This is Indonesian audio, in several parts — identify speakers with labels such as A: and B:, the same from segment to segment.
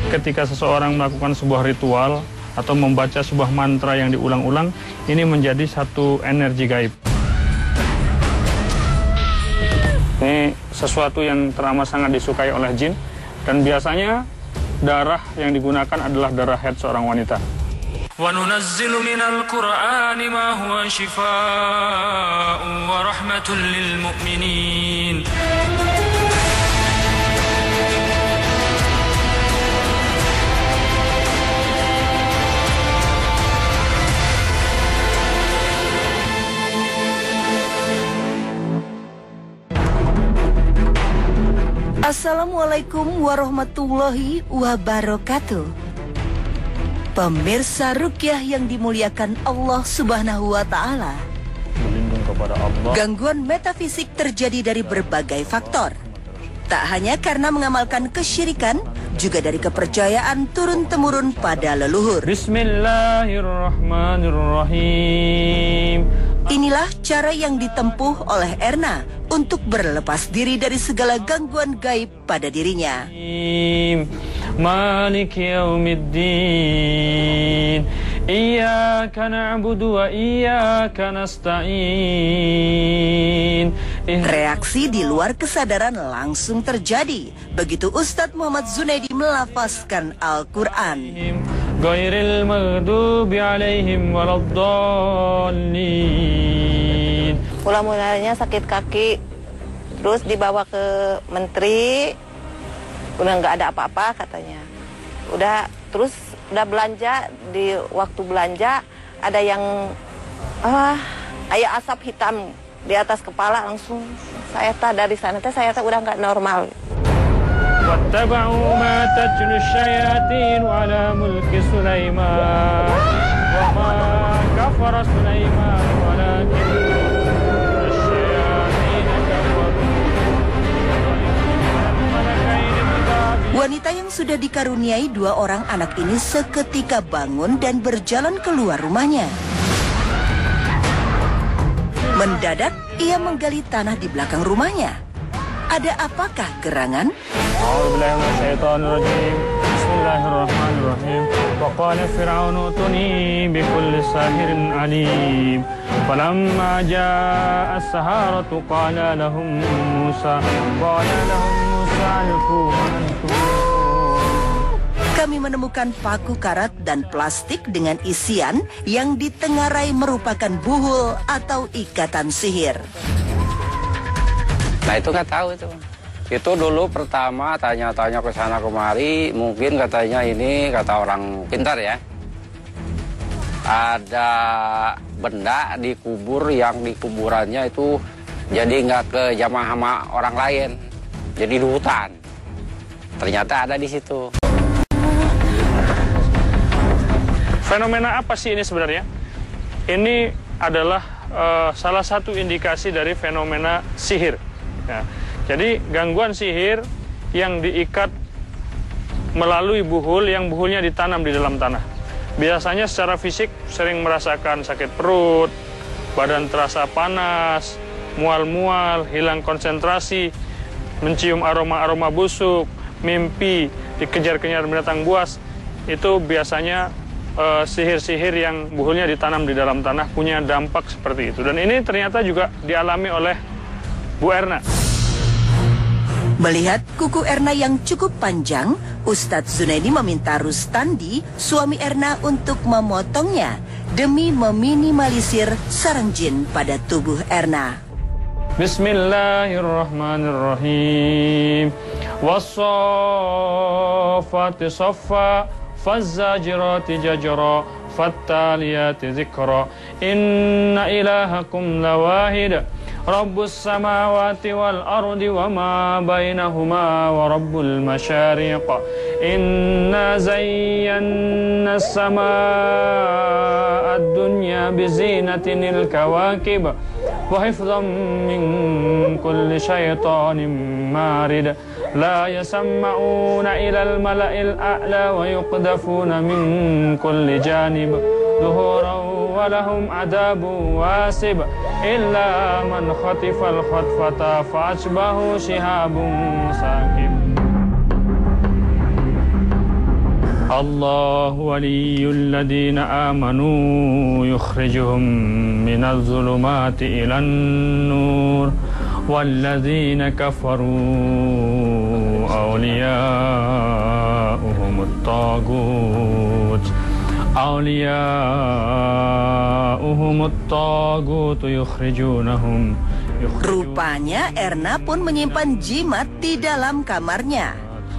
A: ketika seseorang melakukan sebuah ritual atau membaca sebuah mantra yang diulang-ulang, ini menjadi satu energi gaib. Ini sesuatu yang teramat sangat disukai oleh jin, dan biasanya darah yang digunakan adalah darah haid seorang wanita.
B: وَنُنَزِّلُ مِنَ الْقُرْآنِ مَا هُوَ شِفَاءٌ وَرَحْمَةٌ لِلْمُؤْمِنِينَ.
C: Assalamualaikum warahmatullahi wabarakatuh. Pemirsa Ruqyah yang dimuliakan Allah Subhanahu wa Ta'ala. Gangguan metafisik terjadi dari berbagai faktor. Tak hanya karena mengamalkan kesyirikan, juga dari kepercayaan turun-temurun pada leluhur.
A: Bismillahirrahmanirrahim.
C: Inilah cara yang ditempuh oleh Erna untuk berlepas diri dari segala gangguan gaib pada dirinya.
A: Malik yaumiddin. Iyyaka na'budu wa iyyaka nasta'in.
C: Reaksi di luar kesadaran langsung terjadi begitu Ustadz Muhammad Zunaidi melafazkan Al-Quran.
A: Ghairil maghdubi alaihim waladdallin.
D: Mula-mulanya sakit kaki, terus dibawa ke menteri, udah nggak ada apa-apa katanya. Terus udah belanja, di waktu belanja ada yang asap hitam di atas kepala, langsung dari sana saya udah nggak normal.
A: واتبعوا ما تتلو الشياطين على ملك سليمان وما كفر سليمان ولكن الشياطين كفروا.
C: Wanita yang sudah dikaruniai 2 orang anak ini seketika bangun dan berjalan keluar rumahnya. Mendadak ia menggali tanah di belakang rumahnya. Ada apakah gerangan?
A: Bismillahirrahmanirrahim. Wa qala fir'aunu utuni bi kulli sahirin alim. Falamma jaa'a as-saharatu qala lahum Musa alqu ma antum.
C: Kami menemukan paku karat dan plastik dengan isian yang ditengarai merupakan buhul atau ikatan sihir.
E: Nah itu nggak tahu itu. Itu dulu pertama tanya-tanya ke sana kemari, mungkin katanya ini kata orang pintar ya. Ada benda dikubur yang di kuburannya itu jadi nggak ke jamaah sama orang lain, jadi di hutan. Ternyata ada di situ.
A: Fenomena apa sih ini sebenarnya? Ini adalah salah satu indikasi dari fenomena sihir. Ya. Jadi gangguan sihir yang diikat melalui buhul, yang buhulnya ditanam di dalam tanah. Biasanya secara fisik sering merasakan sakit perut, badan terasa panas, mual-mual, hilang konsentrasi, mencium aroma-aroma busuk, mimpi, dikejar-kejar binatang buas. Itu biasanya sihir-sihir yang buhulnya ditanam di dalam tanah punya dampak seperti itu. Dan ini ternyata juga dialami oleh Bu Erna.
C: Melihat kuku Erna yang cukup panjang, Ustadz Zunaidi meminta Rustandi, suami Erna, untuk memotongnya demi meminimalisir sarang jin pada tubuh Erna.
A: Bismillahirrahmanirrahim. Was-saffati saffa, faz-zajirati zajra, fattaliyati zikra. Inna ilahakum lawahid. Rabbus samawati wal ardi wa ma bainahuma wa rabbul masyariq. Inna zayyanna as-samaa ad-dunya bizinatinil kawakib wa hifdhan min kulli syaitanin marid. La yasamma'una ilal mala'il a'la wa yuqdafuna min kulli janib. Zuhuran wa lahum adabu wasib illa man khatifal khatfata fa'ajbahu shihabun sakib. الله ولي الذين آمنوا يخرجهم من الظلمات إلى النور والذين كفروا أولياؤهم الطاغوت يخرجونهم.
C: Rupanya Erna pun menyimpan jimat di dalam kamarnya.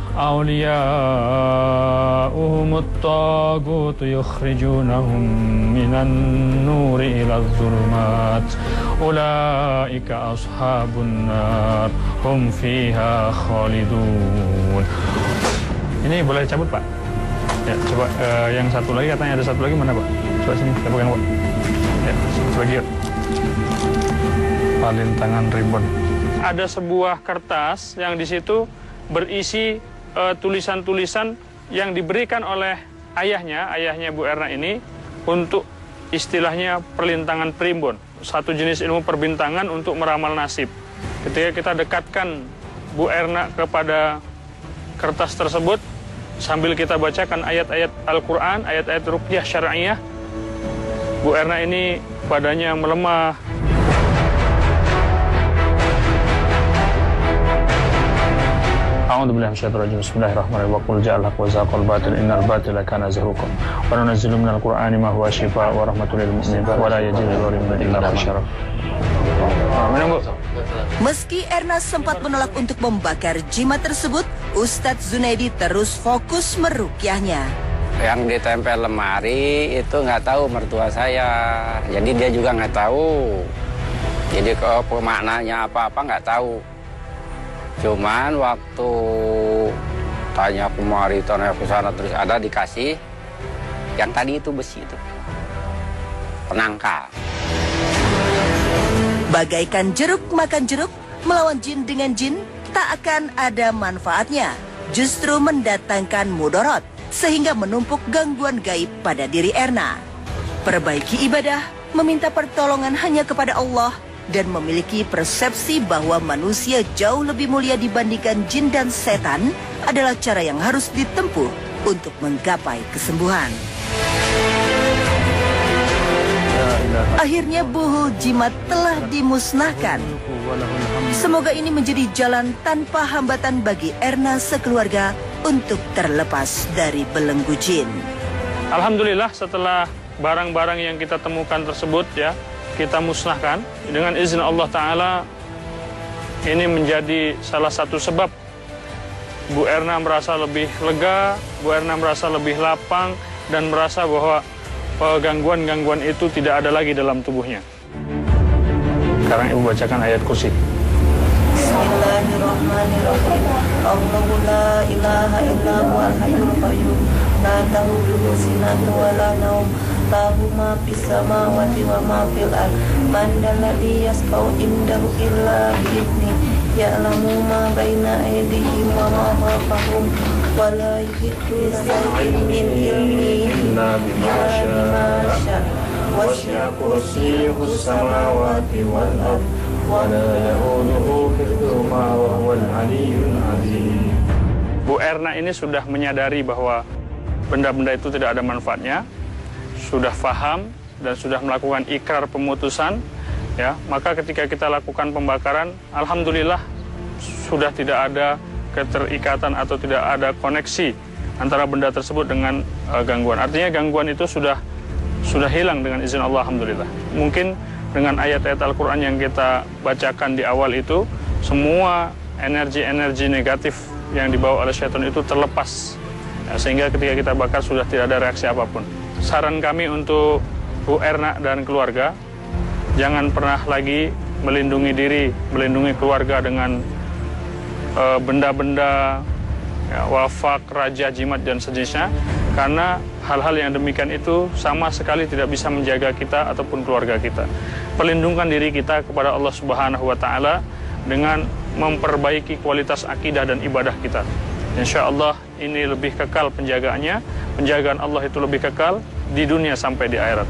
A: أولياؤهم الطاغوت يخرجونهم من النور إلى الظلمات أولئك أصحاب النار هم فيها خالدون. Ini boleh cabut, Pak? Ya, coba yang satu lagi, katanya ada satu lagi, mana, Pak? Coba sini, kita pegang, Pak. Ya, sebagi yuk. Palintangan ribbon. Ada sebuah kertas yang di situ berisi tulisan-tulisan yang diberikan oleh ayahnya Bu Erna ini untuk istilahnya perlintangan primbon, satu jenis ilmu perbintangan untuk meramal nasib. Ketika kita dekatkan Bu Erna kepada kertas tersebut, sambil kita bacakan ayat-ayat Al-Quran, ayat-ayat ruqyah syar'iyah, Bu Erna ini badannya melemah. A'udzu billahi minasyaitonir rajim. Bismillahirrahmanirrahim. Wa qul ja'al haqq wa zaqal batil innal batila kana zahuqa. Wa nunazzilu minal qur'ani ma huwa shifaa'un wa rahmatun lil mu'minin wa la yazidu adh-dhalimina illa khasara.
C: Meski Erna sempat menolak untuk membakar jimat tersebut, Ustadz Zunaidi terus fokus meruqyahnya.
E: Yang ditempel lemari itu nggak tahu mertua saya, jadi dia juga nggak tahu. Jadi pemaknanya apa-apa nggak tahu. Cuman waktu tanya kemari, tanya ke sana, terus ada dikasih yang tadi itu besi itu, penangkal.
C: Bagaikan jeruk makan jeruk, melawan jin dengan jin tak akan ada manfaatnya, justru mendatangkan mudarat sehingga menumpuk gangguan gaib pada diri Erna. Perbaiki ibadah, meminta pertolongan hanya kepada Allah, dan memiliki persepsi bahwa manusia jauh lebih mulia dibandingkan jin dan setan adalah cara yang harus ditempuh untuk menggapai kesembuhan. Akhirnya buhul jimat telah dimusnahkan. Semoga ini menjadi jalan tanpa hambatan bagi Erna sekeluarga untuk terlepas dari belenggu jin.
A: Alhamdulillah, setelah barang-barang yang kita temukan tersebut ya, kita musnahkan dengan izin Allah Ta'ala. Ini menjadi salah satu sebab Bu Erna merasa lebih lega, Bu Erna merasa lebih lapang, dan merasa bahwa gangguan-gangguan itu tidak ada lagi dalam tubuhnya. Sekarang Ibu bacakan ayat kursi.
F: Bismillahirrahmanirrahim. Allahu la ilaha illa huwal hayyul qayyum. La ta'khudhuhu sinatun wa la nawm. Lahu ma fis samawati wa ma fil ardh. Man alladhi yashfa'u indahu illa bi'idhnihi. Ya'lamu ma baina aydihim wa ma khalfahum. Wa la yuhituna shay'in min ilmihi illa bima syaa. Wasi'a kursiyyuhu as-samawati wal ardh.
A: Bu Erna ini sudah menyadari bahwa benda-benda itu tidak ada manfaatnya, sudah paham dan sudah melakukan ikrar pemutusan, ya. Maka ketika kita lakukan pembakaran, alhamdulillah sudah tidak ada keterikatan atau tidak ada koneksi antara benda tersebut dengan gangguan. Artinya gangguan itu sudah hilang dengan izin Allah, alhamdulillah. Mungkin dengan ayat-ayat Al-Quran yang kita bacakan di awal itu, semua energi-energi negatif yang dibawa oleh syaitan itu terlepas, ya, sehingga ketika kita bakar sudah tidak ada reaksi apapun. Saran kami untuk Bu Erna dan keluarga, jangan pernah lagi melindungi diri, melindungi keluarga dengan benda-benda, ya, wafak, raja, jimat, dan sejenisnya, karena hal-hal yang demikian itu sama sekali tidak bisa menjaga kita ataupun keluarga kita. Perlindungan diri kita kepada Allah Subhanahu wa Ta'ala dengan memperbaiki kualitas akidah dan ibadah kita. Insya Allah ini lebih kekal penjagaannya, penjagaan Allah itu lebih kekal di dunia sampai di akhirat.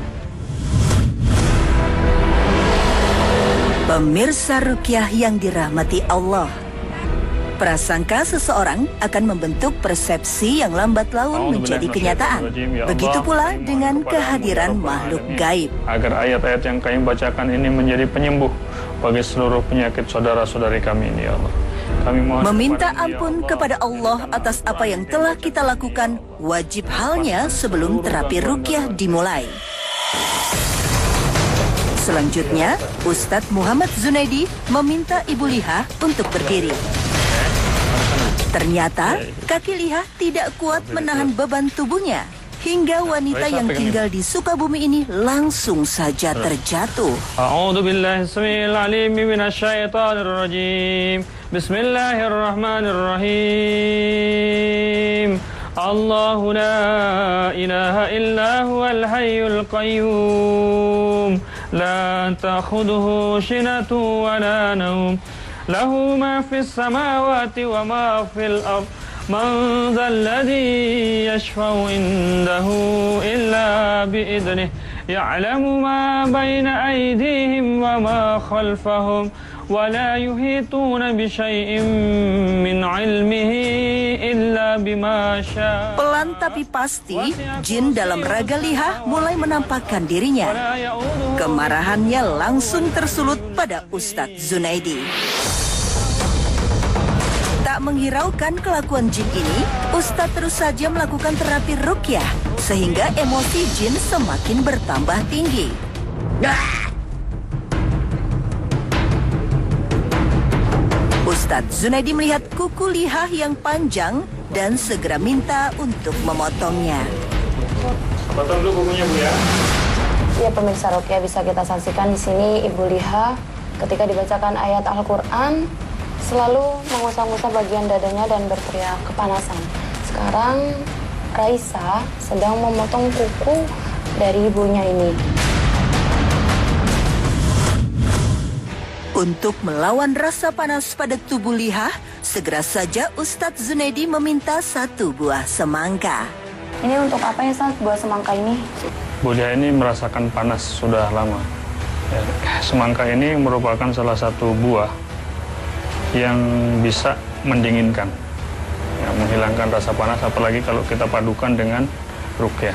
C: Pemirsa ruqyah yang dirahmati Allah, Prasangka seseorang akan membentuk persepsi yang lambat laun menjadi kenyataan. Begitu pula dengan kehadiran makhluk gaib.
A: Agar ayat-ayat yang kami bacakan ini menjadi penyembuh bagi seluruh penyakit saudara-saudari kami ini, ya Allah. Kami mohon
C: Meminta ampun kepada Allah atas apa yang telah kita lakukan wajib halnya sebelum terapi ruqyah dimulai. Selanjutnya, Ustadz Muhammad Zunaidi meminta Ibu Liha untuk berdiri. Ternyata, kaki Liha tidak kuat menahan beban tubuhnya. Hingga wanita yang tinggal di Sukabumi ini langsung saja terjatuh.
A: A'udzu billahi samiil 'aliim minasyaitonir rajim. Bismillahirrahmanirrahim. Allahu la ilaha illa huwal hayyul qayyum. La ta'khudhuhu sinatun wa la nawm. Lahu ma fis samawati wa ma fil ardh. Man dhal ladzi yashfa'u indahu illa bi'idhnihi. Ya'lamu ma baina aydihim wa ma khalfahum. Wa la yuhituna bi syai'in min 'ilmihi illa bima syaa.
C: Pelan tapi pasti, jin dalam raga Liha mulai menampakkan dirinya. Kemarahannya langsung tersulut pada Ustadz Zunaidi. Tak menghiraukan kelakuan jin ini, Ustadz terus saja melakukan terapi ruqyah sehingga emosi jin semakin bertambah tinggi. Ustadz Zunaidi melihat kuku Liha yang panjang dan segera minta untuk memotongnya.
A: Potong dulu kukunya, Bu, ya.
G: Ya, pemirsa ruqyah, bisa kita saksikan di sini Ibu Liha ketika dibacakan ayat Al-Quran selalu mengusap-ngusap bagian dadanya dan berteriak kepanasan. Sekarang Raisa sedang memotong kuku dari ibunya ini.
C: Untuk melawan rasa panas pada tubuh Liha, segera saja Ustadz Zunaidi meminta 1 buah semangka.
G: Ini untuk apa ya, Ustadz, buah semangka ini?
A: Bu Liha ini merasakan panas sudah lama. Ya, semangka ini merupakan salah satu buah yang bisa mendinginkan, ya, menghilangkan rasa panas, apalagi kalau kita padukan dengan ruqyah.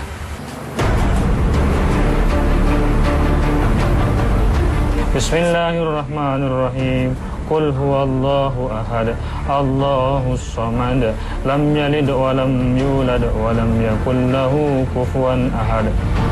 A: Bismillahirrahmanirrahim. Qul huwallahu ahad, Allahus samad, lam yalid wa lam yulad wa lam yakul lahu kufuwan ahad.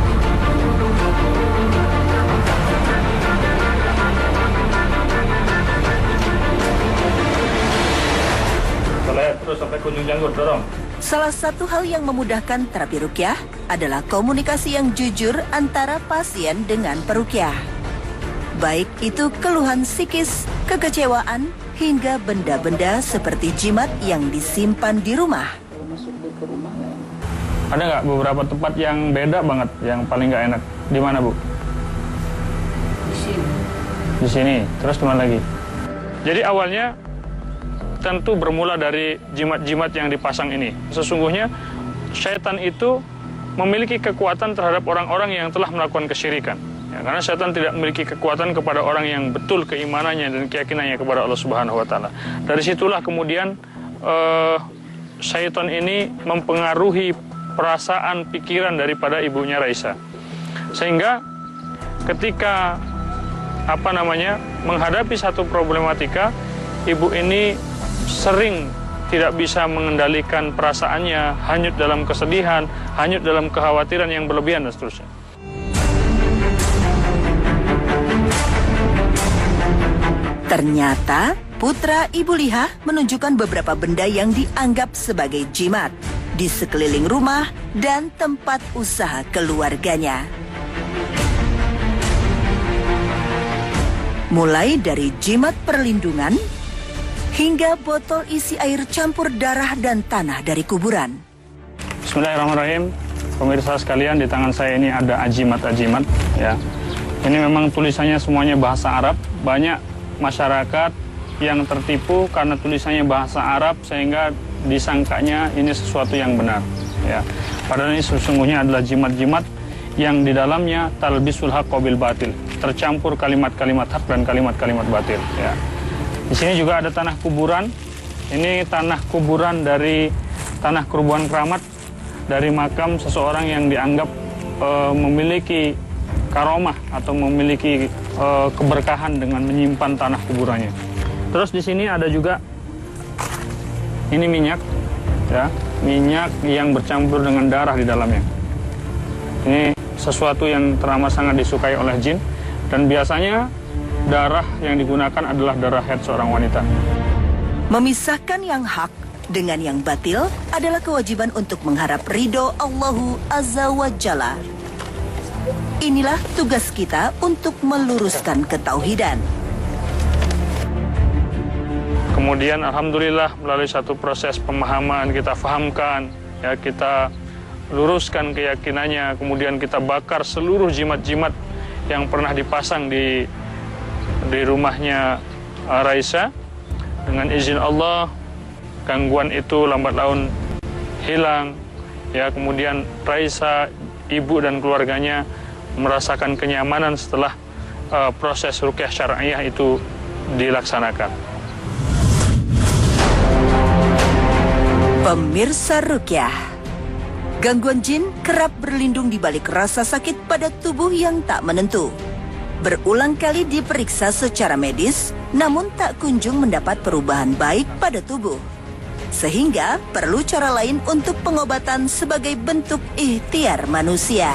A: Terus sampai kunjung janggut, dorong.
C: Salah satu hal yang memudahkan terapi ruqyah adalah komunikasi yang jujur antara pasien dengan peruqyah. Baik itu keluhan psikis, kekecewaan, hingga benda-benda seperti jimat yang disimpan di rumah.
A: Ada nggak beberapa tempat yang beda banget, yang paling nggak enak? Di mana, Bu?
F: Di sini.
A: Di sini. Terus di mana lagi? Jadi awalnya tentu bermula dari jimat-jimat yang dipasang ini. Sesungguhnya syaitan itu memiliki kekuatan terhadap orang-orang yang telah melakukan kesyirikan. Ya, karena syaitan tidak memiliki kekuatan kepada orang yang betul keimanannya dan keyakinannya kepada Allah Subhanahu wa taala. Dari situlah kemudian syaitan ini mempengaruhi perasaan pikiran daripada ibunya Raisa. Sehingga ketika menghadapi satu problematika, ibu ini sering tidak bisa mengendalikan perasaannya, hanyut dalam kesedihan, hanyut dalam kekhawatiran yang berlebihan dan seterusnya.
C: Ternyata putra Ibu Liha menunjukkan beberapa benda yang dianggap sebagai jimat di sekeliling rumah dan tempat usaha keluarganya. Mulai dari jimat perlindungan hingga botol isi air campur darah dan tanah dari kuburan.
A: Bismillahirrahmanirrahim. Pemirsa sekalian, di tangan saya ini ada ajimat-ajimat, ya. Ini memang tulisannya semuanya bahasa Arab. Banyak masyarakat yang tertipu karena tulisannya bahasa Arab sehingga disangkanya ini sesuatu yang benar, ya. Padahal ini sesungguhnya adalah jimat-jimat yang di dalamnya talbisul haqq bil batil, tercampur kalimat-kalimat hak dan kalimat-kalimat batil, ya. Di sini juga ada tanah kuburan Ini tanah kuburan dari tanah kuburan keramat dari makam seseorang yang dianggap memiliki karomah atau memiliki keberkahan dengan menyimpan tanah kuburannya. Terus di sini ada juga ini minyak, ya, minyak yang bercampur dengan darah di dalamnya. Ini sesuatu yang teramat sangat disukai oleh jin, dan biasanya darah yang digunakan adalah darah haid seorang wanita.
C: Memisahkan yang hak dengan yang batil adalah kewajiban untuk mengharap ridho Allahu Azza wa Jalla. Inilah tugas kita untuk meluruskan ketauhidan.
A: Kemudian alhamdulillah melalui satu proses pemahaman kita fahamkan, ya, kita luruskan keyakinannya, kemudian kita bakar seluruh jimat-jimat yang pernah dipasang di rumahnya Raisa. Dengan izin Allah, gangguan itu lambat laun hilang, ya. Kemudian Raisa, ibu dan keluarganya merasakan kenyamanan setelah proses ruqyah syar'iyah itu dilaksanakan.
C: Pemirsa Ruqyah, gangguan jin kerap berlindung di balik rasa sakit pada tubuh yang tak menentu. Berulang kali diperiksa secara medis, namun tak kunjung mendapat perubahan baik pada tubuh. Sehingga perlu cara lain untuk pengobatan sebagai bentuk ikhtiar manusia.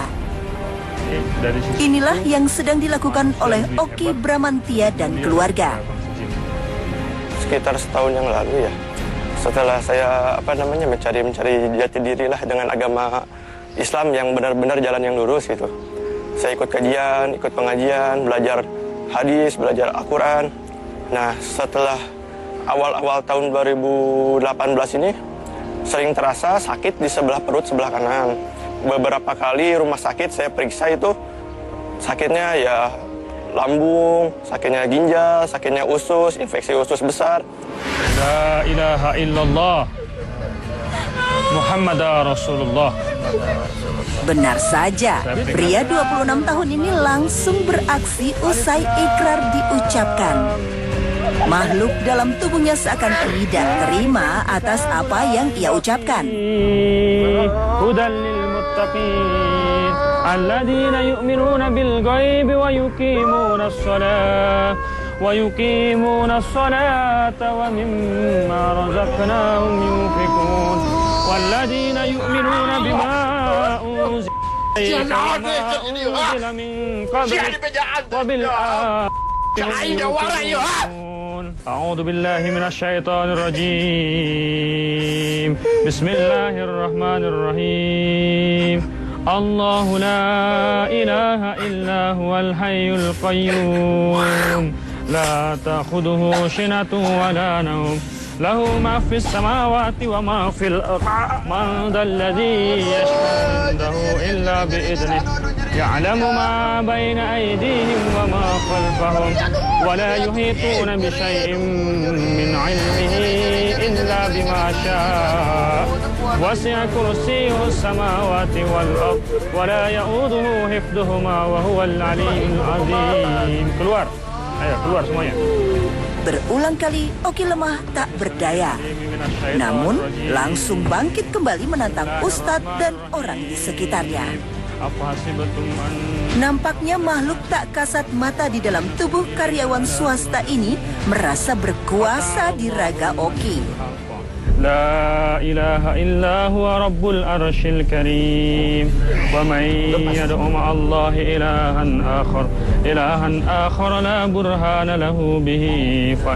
C: Inilah yang sedang dilakukan oleh Oki Bramantia dan keluarga.
H: Sekitar setahun yang lalu, ya, setelah saya mencari jati diri lah dengan agama Islam yang benar-benar jalan yang lurus gitu. Saya ikut kajian, ikut pengajian, belajar hadis, belajar Al-Quran. Nah, setelah awal-awal tahun 2018 ini sering terasa sakit di sebelah perut sebelah kanan. Beberapa kali rumah sakit saya periksa itu sakitnya ya lambung, sakitnya ginjal, sakitnya usus, infeksi usus besar.
A: La ilaha illallah Muhammad Rasulullah.
C: Benar saja, pria 26 tahun ini langsung beraksi usai ikrar diucapkan. Makhluk dalam tubuhnya seakan tidak terima atas apa yang ia ucapkan.
A: Hudan lil muttaqin alladzina yu'minuna bil ghaibi wa yuqimuna as-salata wa mimma razaqnahum yunfiqun walladzina yu'minuna bima unzila ilayka wa ma unzila min qablika wa bil أعوذ بالله من الشيطان الرجيم بسم الله الرحمن الرحيم الله لا إله إلا هو الحي القيوم لا تأخذه سنة ولا نوم له ما في السماوات وما في الأرض من ذا الذي يشفع عنده إلا بإذنه يعلم ما بين أيديهم وما خلفهم ولا يحيطون بشيء من علمه إلا بما شاء وسع كرسيه السماوات والأرض ولا يؤوده حفظهما وهو العلي العظيم. Keluar, ayo keluar semuanya.
C: Berulang kali Oki lemah tak berdaya, namun langsung bangkit kembali menantang Ustadz dan orang di sekitarnya. Nampaknya makhluk tak kasat mata di dalam tubuh karyawan swasta ini merasa berkuasa di raga Oki.
A: La ilaha illa huwa rabbul arshil karim wa man yad'u ma'allahi ilahan akhar la burhana lahu bihi fa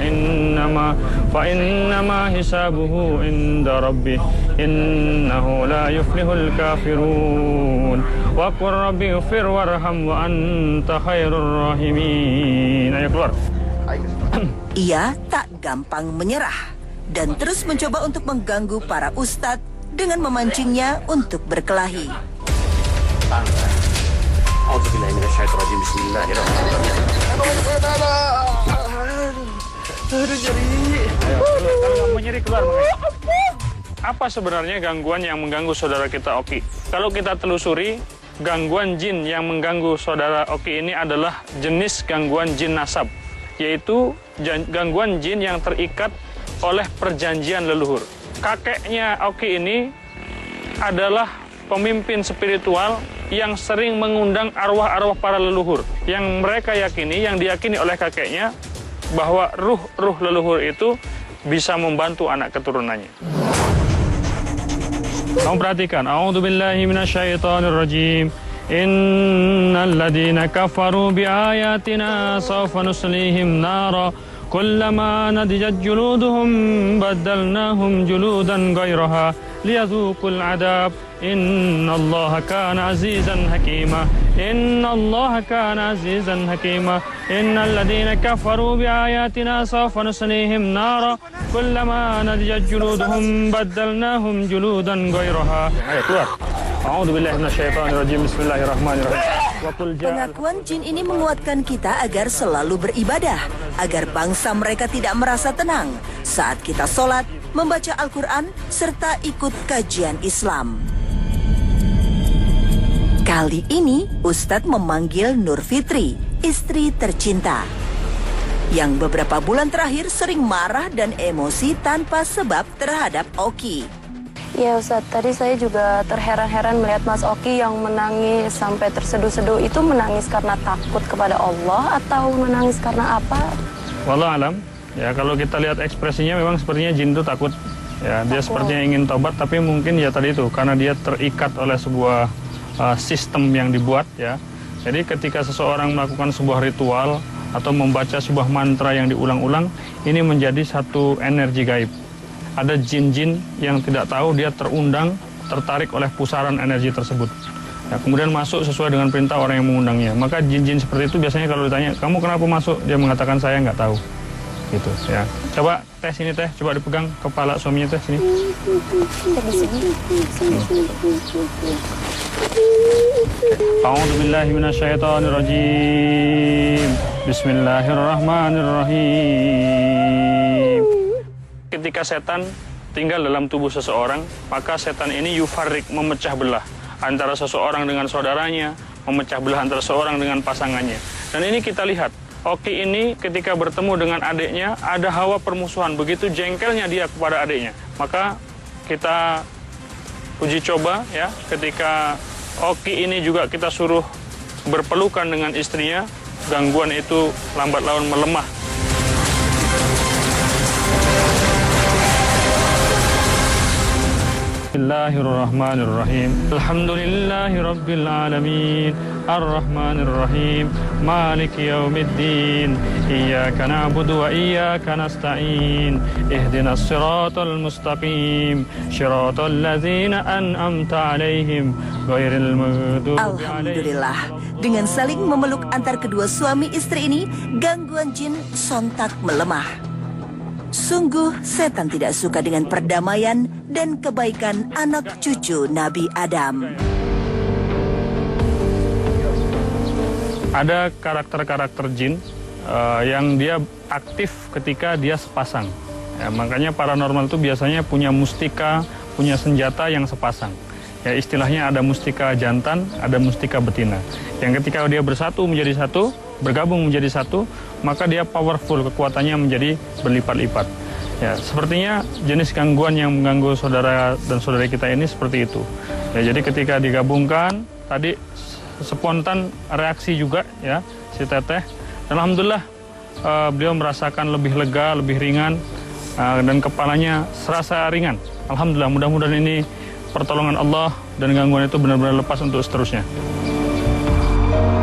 A: innama hisabuhu inda rabbih innahu la yuflihul kafirun wa qur rabbi ighfir warham wa anta khairur rahimin. Ayo keluar.
C: Ia tak gampang menyerah dan terus mencoba untuk mengganggu para ustadz dengan memancingnya untuk berkelahi.
A: Apa sebenarnya gangguan yang mengganggu saudara kita Oki? Kalau kita telusuri, gangguan jin yang mengganggu saudara Oki ini adalah jenis gangguan jin nasab, yaitu gangguan jin yang terikat oleh perjanjian leluhur. Kakeknya Oki ini adalah pemimpin spiritual yang sering mengundang arwah-arwah para leluhur. Yang mereka yakini, yang diyakini oleh kakeknya, bahwa ruh-ruh leluhur itu bisa membantu anak keturunannya. Kamu perhatikan, a'udzubillahi minasyaitonirrajim. Innal ladzina kafaru biayatina sawfa nuslihim nara kullama nadijat juluduhum baddalnahum juludan ghairaha liyadzuqul adab. Innallaha kana azizan hakima. Innallaha kana azizan hakima. Innal ladzina kafaru biayatina sawfa nuslihim nara kullama nadijat juluduhum baddalnahum juludan ghairaha. Ayo keluar. A'udzubillahi minasyaitonirrajim. Bismillahirrahmanirrahim.
C: Pengakuan jin ini menguatkan kita agar selalu beribadah, agar bangsa mereka tidak merasa tenang saat kita sholat, membaca Al-Quran, serta ikut kajian Islam. Kali ini Ustadz memanggil Nur Fitri, istri tercinta, yang beberapa bulan terakhir sering marah dan emosi tanpa sebab terhadap Oki.
G: Ya Ustadz, tadi saya juga terheran-heran melihat Mas Oki yang menangis sampai terseduh-seduh. Itu menangis karena takut kepada Allah atau menangis karena apa?
A: Wallahu alam. Ya, kalau kita lihat ekspresinya memang sepertinya jin itu takut. Ya, dia sepertinya ingin tobat, tapi mungkin ya tadi itu karena dia terikat oleh sebuah sistem yang dibuat, ya. Jadi ketika seseorang melakukan sebuah ritual atau membaca sebuah mantra yang diulang-ulang, ini menjadi satu energi gaib. Ada jin-jin yang tidak tahu, dia terundang, tertarik oleh pusaran energi tersebut. Ya, kemudian masuk sesuai dengan perintah orang yang mengundangnya. Maka jin-jin seperti itu biasanya kalau ditanya, kamu kenapa masuk? Dia mengatakan, saya nggak tahu. Gitu, ya. Coba teh sini teh, coba dipegang kepala suaminya teh sini. A'udzubillahi minasyaitonirrajim. Bismillahirrahmanirrahim. Ketika setan tinggal dalam tubuh seseorang, maka setan ini yufarrik, memecah belah antara seseorang dengan saudaranya, memecah belah antara seseorang dengan pasangannya. Dan ini kita lihat, Oki ini ketika bertemu dengan adiknya, ada hawa permusuhan, begitu jengkelnya dia kepada adiknya. Maka kita uji coba, ya, ketika Oki ini juga kita suruh berpelukan dengan istrinya, gangguan itu lambat laun melemah. Bismillahirrahmanirrahim. Alhamdulillahi rabbil alamin. Ar-Rahmanir-Rahim. Maliki yaumiddin. Iyyaka na'budu wa iyyaka nasta'in. Ihdinas siratal mustaqim. Shiratal ladzina an'amta 'alaihim ghairil maghdubi 'alaihim.
C: Alhamdulillah, dengan saling memeluk antar kedua suami istri ini, gangguan jin sontak melemah. Sungguh setan tidak suka dengan perdamaian dan kebaikan anak cucu Nabi Adam.
A: Ada karakter-karakter jin yang dia aktif ketika dia sepasang. Ya, makanya paranormal itu biasanya punya mustika, punya senjata yang sepasang. Ya, istilahnya ada mustika jantan, ada mustika betina. Yang ketika dia bersatu menjadi satu, bergabung menjadi satu, maka dia powerful, kekuatannya menjadi berlipat-lipat. Ya, sepertinya jenis gangguan yang mengganggu saudara dan saudari kita ini seperti itu. Ya, jadi ketika digabungkan, tadi spontan reaksi juga, ya, si teteh. Dan alhamdulillah beliau merasakan lebih lega, lebih ringan, dan kepalanya serasa ringan. Alhamdulillah, mudah-mudahan ini pertolongan Allah dan gangguan itu benar-benar lepas untuk seterusnya.